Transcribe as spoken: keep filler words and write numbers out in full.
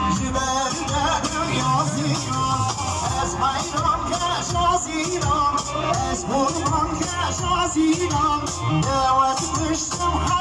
جبال دنیا زیران از حیران کش آزیران از برمان کش آزیران دوت بشتم